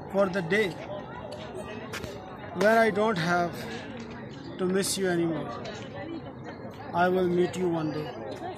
for the day when I don't have to miss you anymore. I will meet you one day.